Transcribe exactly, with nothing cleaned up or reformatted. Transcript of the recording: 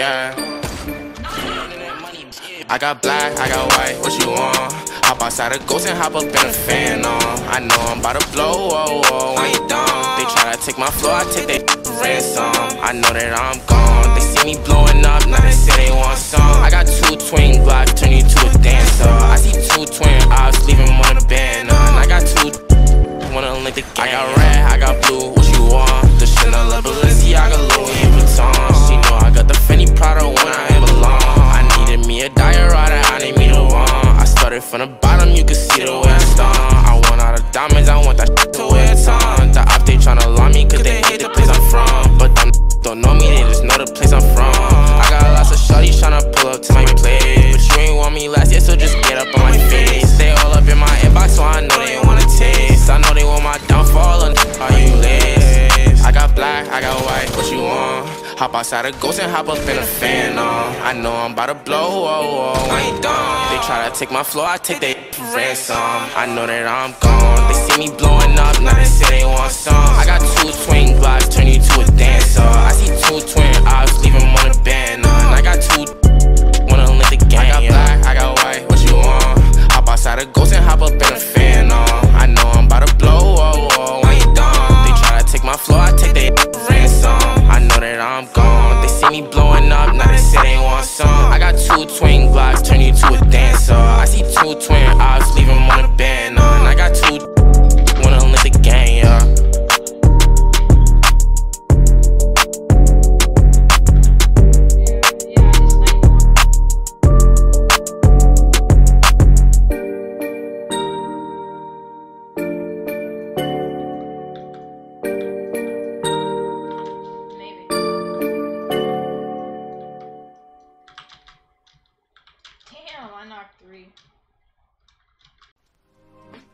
yeah. I got black, I got white, what you want? Hop outside a ghost and hop up in a fan on. I know I'm about to blow, oh, oh, when you done. They try to take my floor, I take their ransom. I know that I'm gone. They see me blowing up, now they say they want some. I got two twin Glocks, turn you to a dancer. I see two twin ops, leave them on a band. And I got two, wanna link the gang. I got red, I got blue, what you want? The Chanel, Balenciaga, Louis Vuitton. She know I got the Fendi Prada when I ain't belong. I needed me a diorata, I need me the one. I started from the bottom, you can see the way I stung. I want all the diamonds, I want that shit to wear a ton. The op, they tryna lie me, cause they hate the place I'm from. But them don't know me, they just know the place I'm from. I got lots of shorties tryna pull up to my place, but you ain't want me last year, so just get up on my face. They all up in my inbox, so I know they wanna taste. I know they want my downfall, and are you lace? I got black, I got white, what you want? Hop outside a ghost and hop up in a fan on. I know I'm about to blow, oh, oh, when you done. They try to take my floor, I take their ransom. I know that I'm gone. They see me blowing up, now they say they want some. I got two twin Glocks, turn you to a dancer. I see two twin ops, leave them on a band. And I got two, wanna link the gang. I got black, I got white, what you want? Hop outside a ghost and hop up in a fan on. I know I'm about to blow, oh, oh, when you done. They try to take my floor, I take their ransom. I know that I'm gone. They see me blowing up, now they say they want some. I got two twin Glocks, turn you to a dancer. I see two twin ops, leave them on a band. And I got two, wanna link the gang, yeah. Damn, I knocked three.